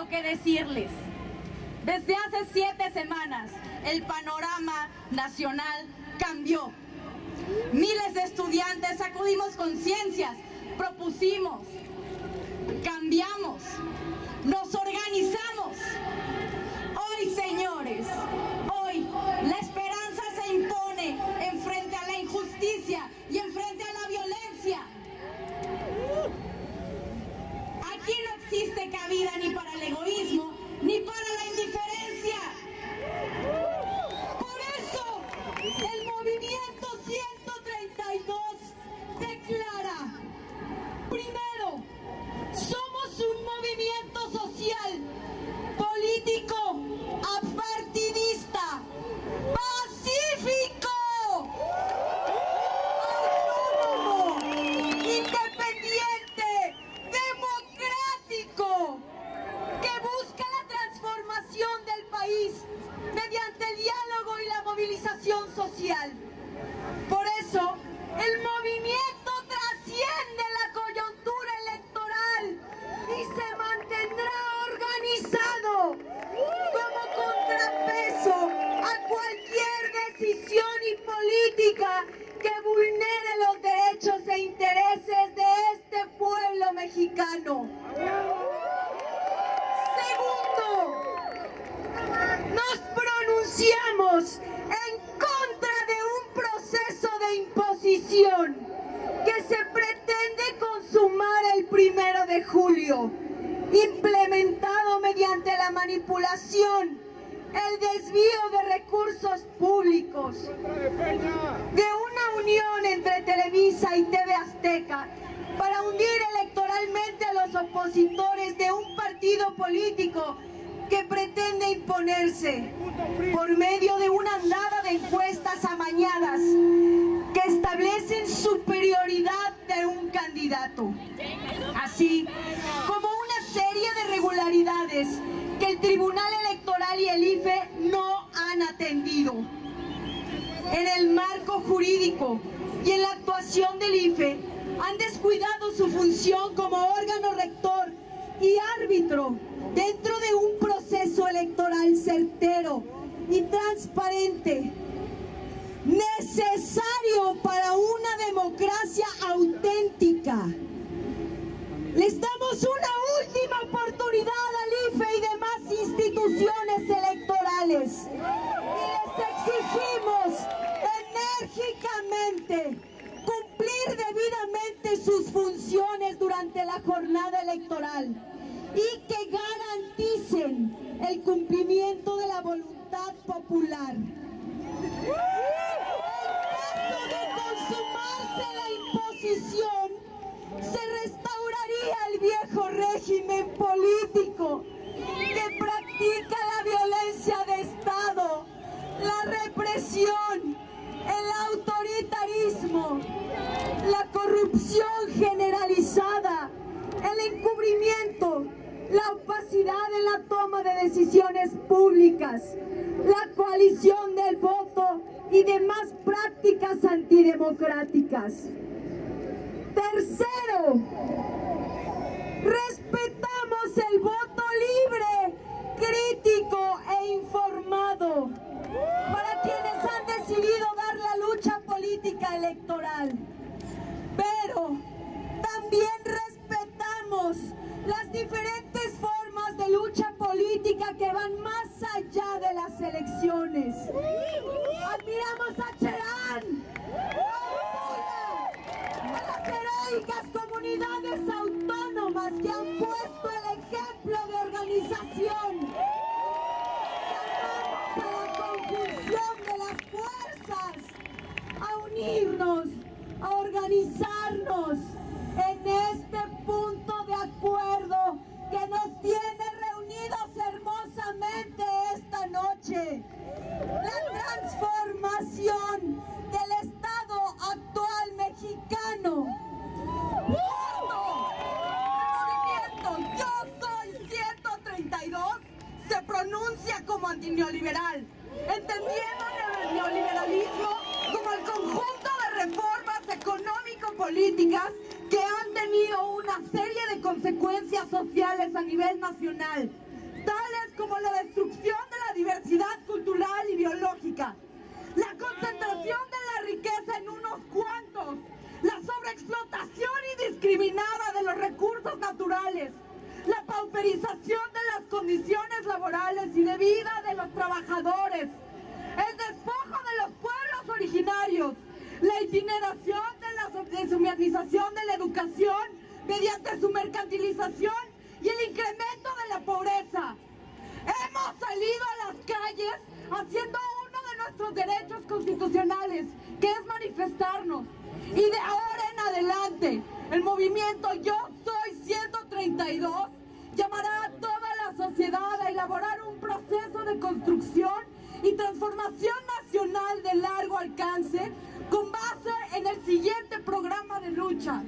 algo que decirles. Desde hace 7 semanas, el panorama nacional cambió. Miles de estudiantes sacudimos conciencias, propusimos, cambiamos, nos organizamos. Hoy, señores, hoy la esperanza se impone en frente a la injusticia y en frente a la violencia. Aquí no existe cabida ni para el egoísmo ni para la indiferencia. Por eso, el movimiento 132 declara: primero, somos un movimiento social, político, apartidista, pacífico, autónomo, independiente, democrático, que busca la transformación del país mediante el diálogo y la movilización social. Por eso, el movimiento trasciende la coyuntura electoral y se mantendrá organizado como contrapeso a cualquier decisión y política que vulnere los derechos e intereses de este pueblo mexicano. Segundo, nos pronunciamos en contra de un proceso de imposición que se pretende consumar el 1 de julio, implementado mediante la manipulación, el desvío de recursos públicos, de una unión entre Televisa y TV Azteca para hundir electoralmente a los opositores de un partido político que pretende imponerse por medio de una andada de encuestas amañadas que establecen superioridad de un candidato, así como una serie de irregularidades que el Tribunal Electoral y el IFE no han atendido. En el marco jurídico y en la actuación del IFE han descuidado su función como órgano rector y árbitro dentro de un proceso electoral certero y transparente, necesario para una democracia auténtica. Les damos una última oportunidad al IFE y demás instituciones electorales y les exigimos enérgicamente cumplir debidamente sus funciones durante la jornada electoral y que garanticen el cumplimiento de la voluntad popular. En caso de consumarse la imposición, se restauraría el viejo régimen político que practica la violencia de Estado, la represión, el autoritarismo, la corrupción generalizada, el encubrimiento, la opacidad en la toma de decisiones públicas, la coalición del voto y demás prácticas antidemocráticas. Tercero, respetamos el voto libre, crítico e informado para quienes han decidido dar la lucha política electoral. Pero también respetamos las diferentes formas de lucha política que van más allá de las elecciones. Admiramos a Cherán, a las heroicas comunidades autónomas que han puesto el ejemplo de organización. Llamamos a la conjunción de las fuerzas, a unirnos, a organizarnos en este punto de acuerdo que nos tiene reunidos hermosamente esta noche. La transformación del Estado actual mexicano. El movimiento Yo Soy 132 se pronuncia como antineoliberal, entendiendo el neoliberalismo como el conjunto de reformas económico-políticas que han tenido una serie de consecuencias sociales a nivel nacional, tales como la destrucción de la diversidad cultural y biológica, la concentración de la riqueza en unos cuantos, la sobreexplotación indiscriminada de los recursos naturales, la pauperización de las condiciones laborales y de vida de los trabajadores, el despojo de los pueblos originarios, la itineración de la deshumanización de la educación mediante su mercantilización y el incremento de la pobreza. Hemos salido a las calles haciendo uno de nuestros derechos constitucionales, que es manifestarnos. Y de ahora en adelante, el movimiento Yo Soy 132 llamará a toda la sociedad a elaborar un proceso de construcción y transformación nacional de largo alcance con base en el siguiente programa de lucha.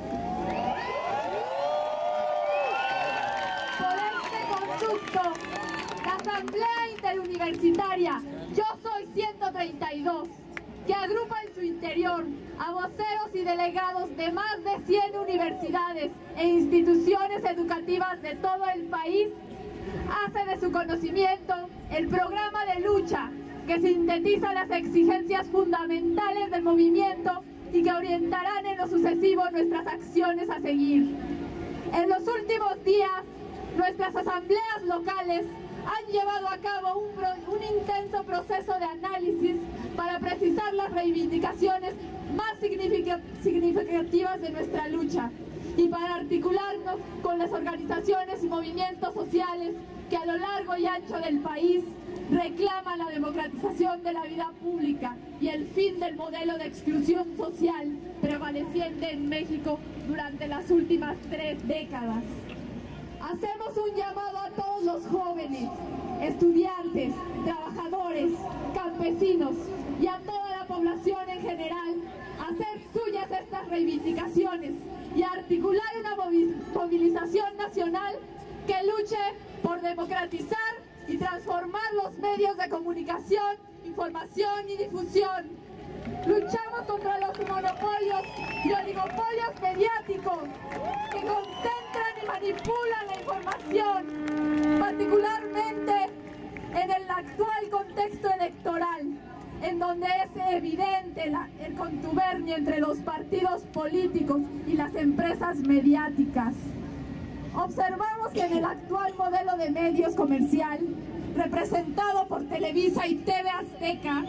Por este conducto, la Asamblea Interuniversitaria Yo Soy 132, que agrupa en su interior a voceros y delegados de más de 100 universidades e instituciones educativas de todo el país, hace de su conocimiento el programa de lucha que sintetiza las exigencias fundamentales del movimiento y que orientarán en lo sucesivo nuestras acciones a seguir. En los últimos días, nuestras asambleas locales han llevado a cabo un intenso proceso de análisis para precisar las reivindicaciones más significativas de nuestra lucha y para articularnos con las organizaciones y movimientos sociales que a lo largo y ancho del país reclaman la democratización de la vida pública y el fin del modelo de exclusión social prevaleciente en México durante las últimas 3 décadas. Hacemos un llamado a todos los jóvenes, estudiantes, trabajadores, campesinos y a toda la población en general a hacer suyas estas reivindicaciones y a articular una movilización nacional que luche por democratizar y transformar los medios de comunicación, información y difusión. Luchamos contra los monopolios y oligopolios mediáticos que concentran y manipulan la información, particularmente en el actual contexto electoral, en donde es evidente el contubernio entre los partidos políticos y las empresas mediáticas. Observamos que en el actual modelo de medios comercial, representado por Televisa y TV Azteca,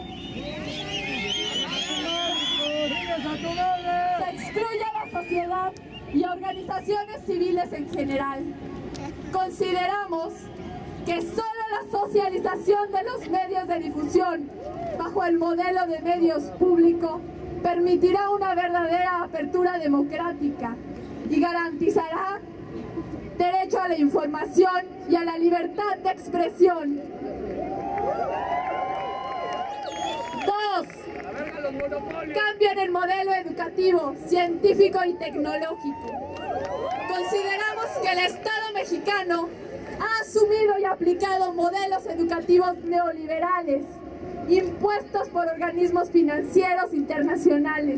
se excluye a la sociedad y organizaciones civiles en general. Consideramos que solo la socialización de los medios de difusión bajo el modelo de medios público permitirá una verdadera apertura democrática y garantizará derecho a la información y a la libertad de expresión. 2. Cambio en el modelo educativo, científico y tecnológico. Consideramos que el Estado mexicano ha asumido y aplicado modelos educativos neoliberales, impuestos por organismos financieros internacionales,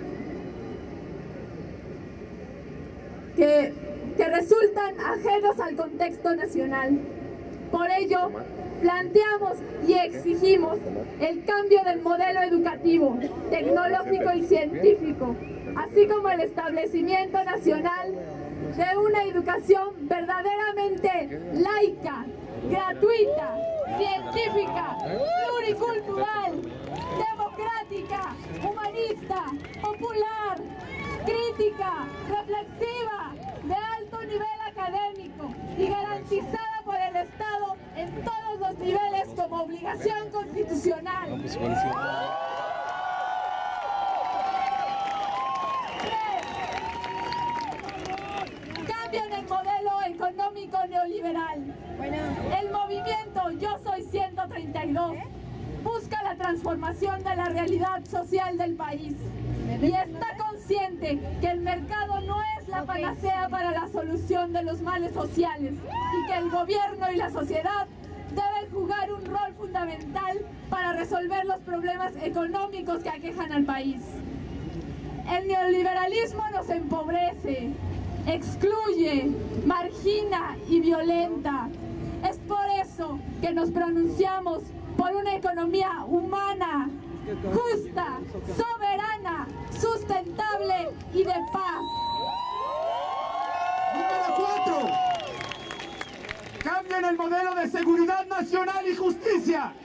que resultan ajenos al contexto nacional. Por ello, planteamos y exigimos el cambio del modelo educativo, tecnológico y científico, así como el establecimiento nacional de una educación verdaderamente laica, gratuita, científica, pluricultural, democrática, humanista, popular, crítica, reflexiva, de alto nivel académico y garantizada por el Estado en todos los niveles como obligación constitucional. 3. Cambio en el modelo económico neoliberal. El movimiento Yo Soy 132 busca la transformación de la realidad social del país y está consciente que el mercado no es la panacea para la solución de los males sociales y que el gobierno y la sociedad deben jugar un rol fundamental para resolver los problemas económicos que aquejan al país. El neoliberalismo nos empobrece, excluye, margina y violenta. Es por eso que nos pronunciamos por una economía humana, justa, soberana, sustentable y de paz. Número 4. Cambien el modelo de seguridad nacional y justicia.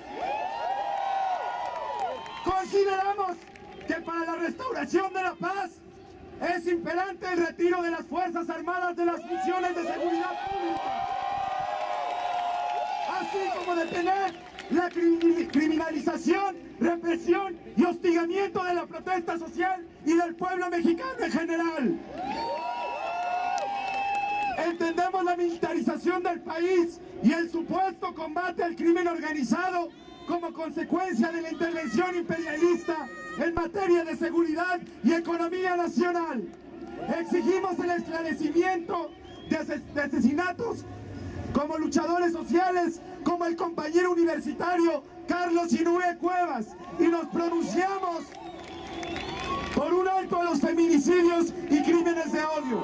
Consideramos que para la restauración de la paz es imperante el retiro de las Fuerzas Armadas de las funciones de seguridad pública, así como detener la criminalización, represión y hostigamiento de la protesta social y del pueblo mexicano en general. Entendemos la militarización del país y el supuesto combate al crimen organizado como consecuencia de la intervención imperialista en materia de seguridad y economía nacional. Exigimos el esclarecimiento de asesinatos como luchadores sociales, como el compañero universitario Carlos Inúe Cuevas, y nos pronunciamos por un alto a los feminicidios y crímenes de odio.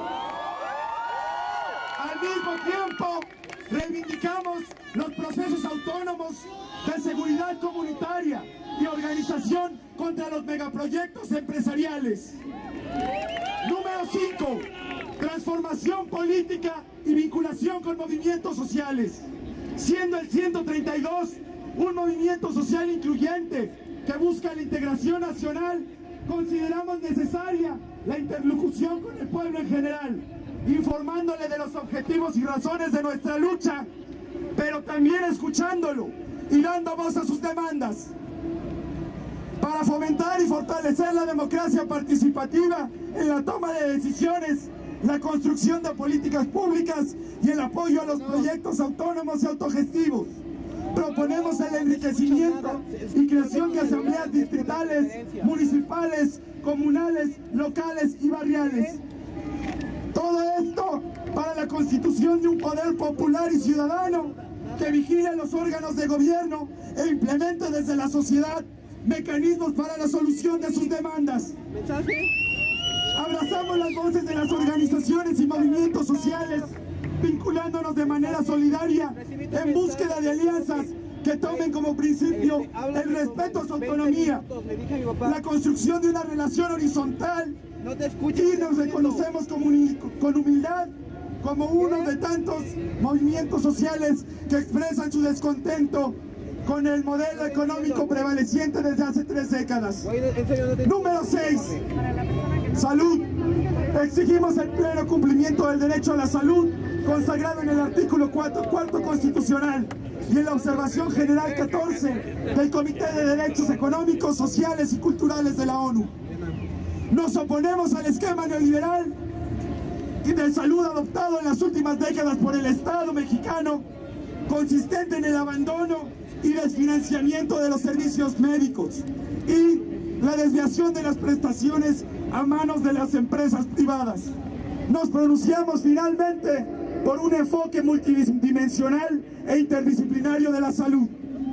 Al mismo tiempo, reivindicamos los procesos autónomos de seguridad comunitaria y organización contra los megaproyectos empresariales. Número 5. Transformación política y vinculación con movimientos sociales. Siendo el 132 un movimiento social incluyente que busca la integración nacional, consideramos necesaria la interlocución con el pueblo en general, informándole de los objetivos y razones de nuestra lucha, pero también escuchándolo y dando voz a sus demandas. Para fomentar y fortalecer la democracia participativa en la toma de decisiones, la construcción de políticas públicas y el apoyo a los proyectos autónomos y autogestivos, proponemos el enriquecimiento y creación de asambleas distritales, municipales, comunales, locales y barriales. Todo esto para la constitución de un poder popular y ciudadano que vigile los órganos de gobierno e implemente desde la sociedad mecanismos para la solución de sus demandas. Abrazamos las voces de las organizaciones y movimientos sociales, vinculándonos de manera solidaria en búsqueda de alianzas que tomen como principio el respeto a su autonomía, la construcción de una relación horizontal, y nos reconocemos con humildad como uno de tantos movimientos sociales que expresan su descontento con el modelo económico prevaleciente desde hace 3 décadas. Número 6. Salud. Exigimos el pleno cumplimiento del derecho a la salud, consagrado en el artículo 4 constitucional y en la observación general 14 del Comité de Derechos Económicos, Sociales y Culturales de la ONU. Nos oponemos al esquema neoliberal y de salud adoptado en las últimas décadas por el Estado mexicano, consistente en el abandono y desfinanciamiento de los servicios médicos y la desviación de las prestaciones a manos de las empresas privadas. Nos pronunciamos finalmente por un enfoque multidimensional e interdisciplinario de la salud.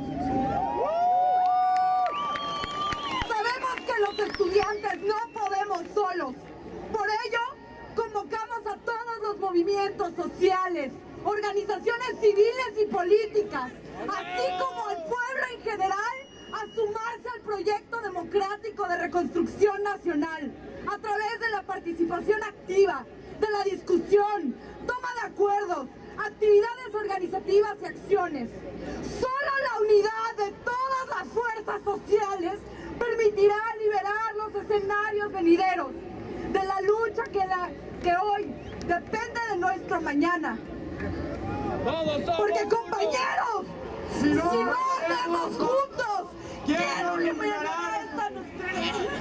Sabemos que los estudiantes no podemos solos. Por ello, convocamos a todos los movimientos sociales, organizaciones civiles y políticas, así como al pueblo en general, a sumarse al proyecto democrático de reconstrucción nacional, a través de la participación activa, de la discusión, toma de acuerdos, actividades organizativas y acciones. Solo la unidad de todas las fuerzas sociales permitirá liberar los escenarios venideros de la lucha que hoy depende de nuestro mañana. Porque, compañeros, si no hacemos juntos, ¿quién eliminará esta nuestra